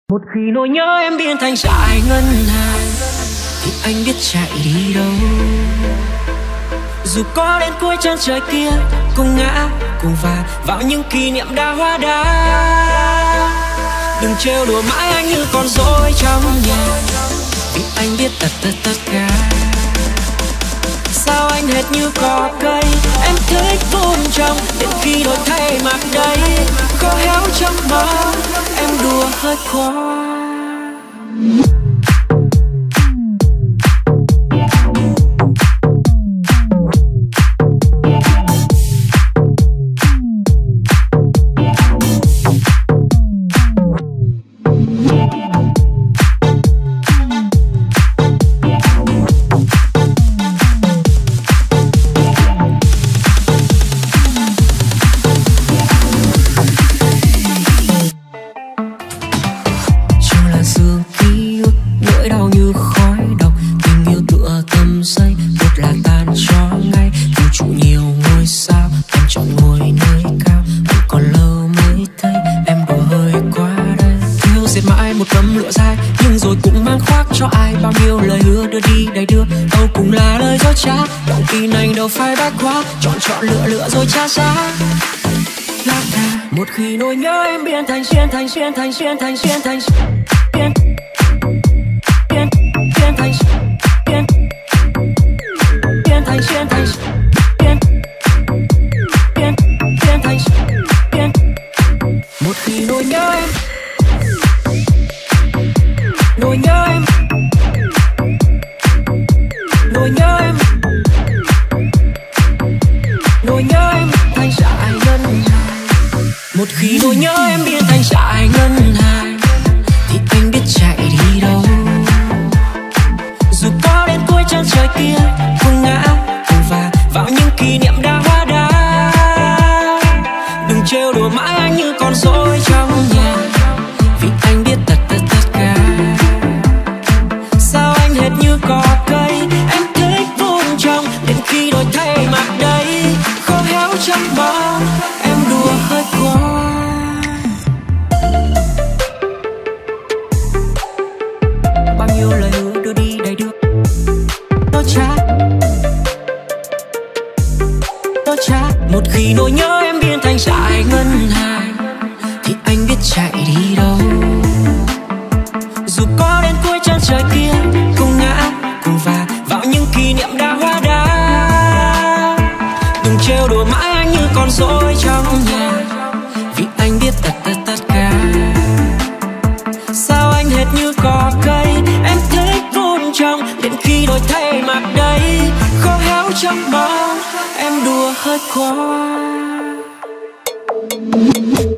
Một khi nỗi nhớ em biến thành trải ngân hàng thì anh biết chạy đi đâu. Dù có đến cuối chân trời kia, cùng ngã cùng va vào những kỷ niệm đã hóa đá. Đừng trêu đùa mãi anh như con rối trong nhà, vì anh biết tất cả. Sao anh hệt như cỏ cây, em thích vun trồng đến khi đổi thay mặt đây. Khô héo trong bóng, em đùa hơi quá. Chọn lựa rồi trả giá. Một khi nỗi nhớ em biến thành xuyên thành biến thành biến biến thành biến thành một khi nỗi nhớ em nỗi nhớ em nỗi nhớ em nỗi nhớ em thành trải ngân hàng. Một khi nỗi nhớ em biến thành trải ngân hàng thì anh biết chạy đi đâu. Dù có đến cuối chân trời kia, cùng ngã cùng va vào những kỷ niệm đã hóa đá. Đừng trêu đùa mãi anh như con rối trong nhà, vì anh biết tất cả. Sao anh hệt như cỏ cây, em thích vun trồng đến khi đổi thay mặt đây. Trong bóng em đùa hơi quá. Bao nhiêu lời hứa đưa đi đầy được tôi trả. Một khi nỗi nhớ em biến thành trải ngân hàng thì anh biết chạy đi đâu. Dù có đến cuối chân trời kia, cùng ngã cùng va vào những kỷ niệm đã hóa đá. Đừng trêu đùa mãi anh như con rối trong nhà, vì anh biết tất cả. Sao anh hệt như cỏ cây, em thích vun trồng đến khi đổi thay mặt đây. Khô héo trong bóng, em đùa hơi quá.